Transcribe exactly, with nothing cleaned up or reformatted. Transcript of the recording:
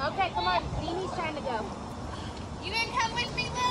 Okay, come on. Mimi's trying to go. You gonna come with me, Lily?